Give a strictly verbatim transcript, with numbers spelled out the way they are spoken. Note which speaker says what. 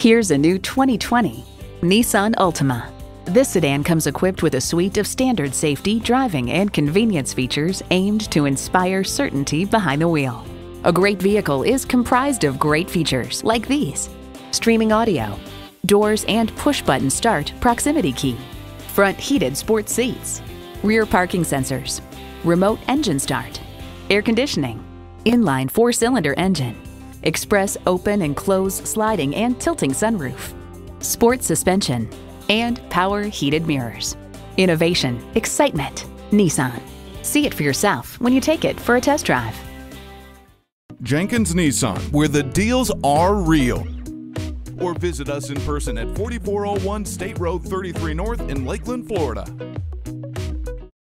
Speaker 1: Here's a new twenty twenty Nissan Altima. This sedan comes equipped with a suite of standard safety, driving, and convenience features aimed to inspire certainty behind the wheel. A great vehicle is comprised of great features like these: streaming audio, doors and push-button start proximity key, front heated sports seats, rear parking sensors, remote engine start, air conditioning, inline four-cylinder engine, express open and close sliding and tilting sunroof, sport suspension, and power heated mirrors. Innovation, excitement, Nissan. See it for yourself when you take it for a test drive.
Speaker 2: Jenkins Nissan, where the deals are real. Or visit us in person at forty-four oh one State Road thirty-three North in Lakeland, Florida.